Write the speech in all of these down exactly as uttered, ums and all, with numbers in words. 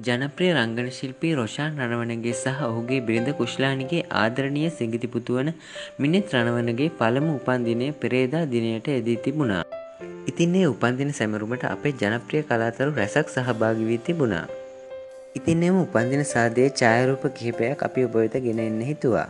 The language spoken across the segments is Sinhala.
ජනප්‍රිය රංගන ශිල්පී රොෂාන් රණවනගේ සහ ඔහුගේ බිරිඳ කුෂ්ලානිගේ ආදරණීය සිඟිති පුතු වන මිනිත් රණවනගේ පළමු උපන්දිනය පෙරේදා දිනයට යෙදී තිබුණා. ඉතින් ඒ උපන්දින සැමරුමට අපේ ජනප්‍රිය කලාකරු රැසක් සහභාගී වී තිබුණා. ඉතින් එම උපන්දින සාදයේ ඡායාරූප කිහිපයක් අපි ඔබ වෙත ගෙන එන්න හිතුවා.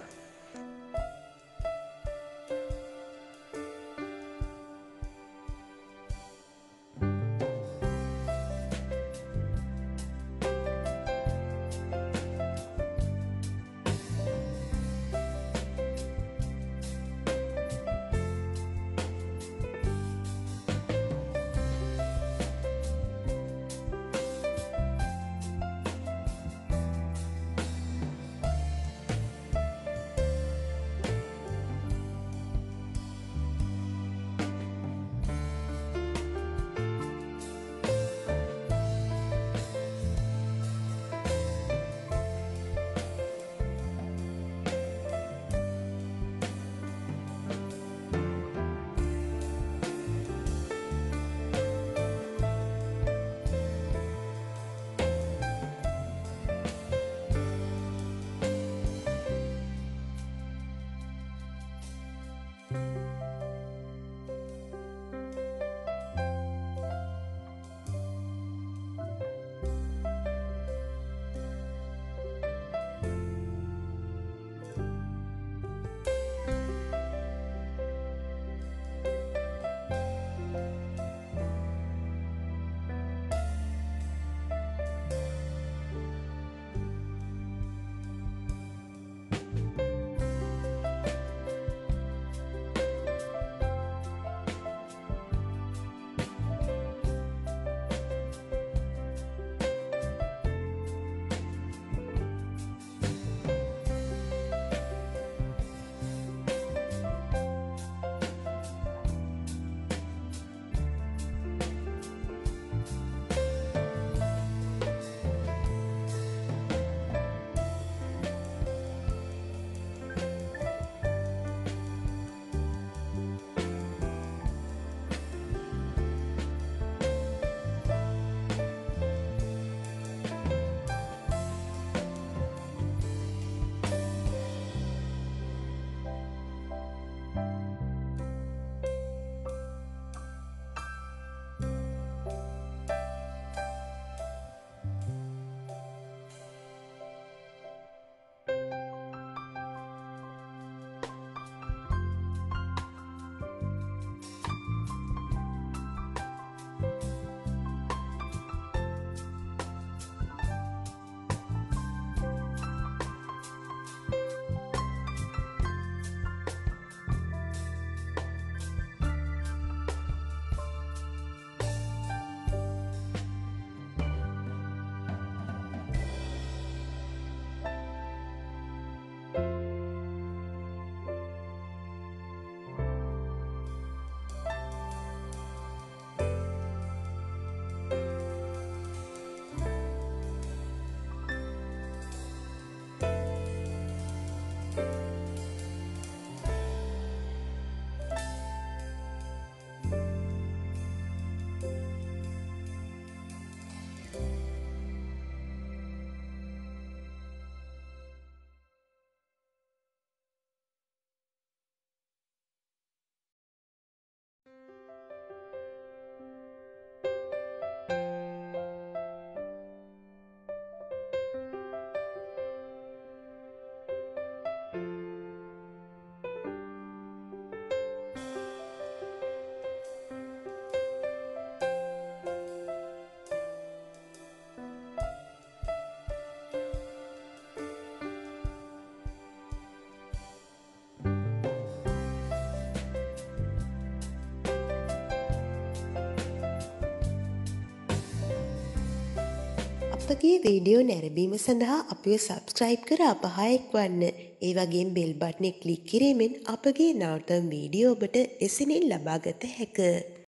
අපගේ වීඩියෝ නැරඹීම සඳහා අපිව සබ්ස්ක්‍රයිබ් කර අප හා එක්වන්න. ඒ වගේම බෙල් බටනේ ක්ලික් කිරීමෙන් අපගේ නවතම වීඩියෝ ඔබට එසැනින් ලබාගත හැකිය.